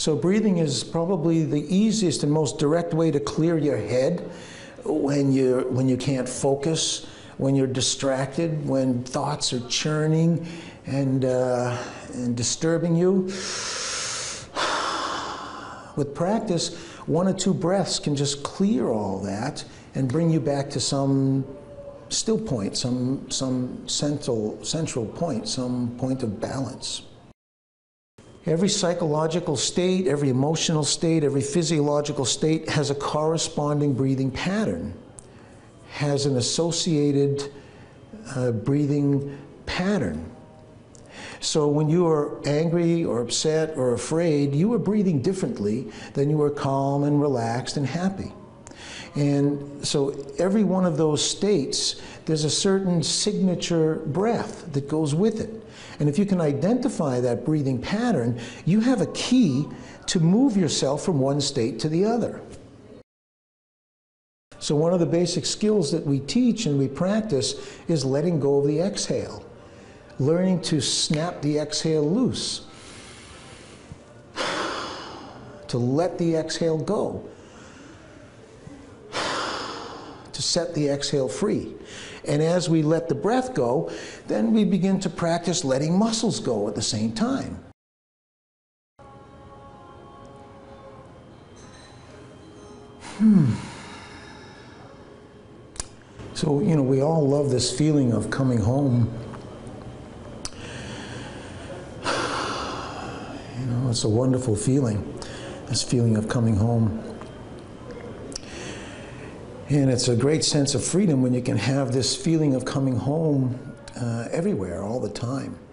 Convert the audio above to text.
So breathing is probably the easiest and most direct way to clear your head when you can't focus, when you're distracted, when thoughts are churning and disturbing you. With practice, 1 or 2 breaths can just clear all that and bring you back to some still point, some central point, some point of balance. Every psychological state, every emotional state, every physiological state has a corresponding breathing pattern, has an associated breathing pattern. So when you are angry or upset or afraid, you are breathing differently than you are calm and relaxed and happy. And so every one of those states, there's a certain signature breath that goes with it. And if you can identify that breathing pattern, you have a key to move yourself from one state to the other. So one of the basic skills that we teach and we practice is letting go of the exhale. Learning to snap the exhale loose. To let the exhale go. To set the exhale free. And as we let the breath go, then we begin to practice letting muscles go at the same time. So, we all love this feeling of coming home. It's a wonderful feeling, this feeling of coming home. And it's a great sense of freedom when you can have this feeling of coming home everywhere, all the time.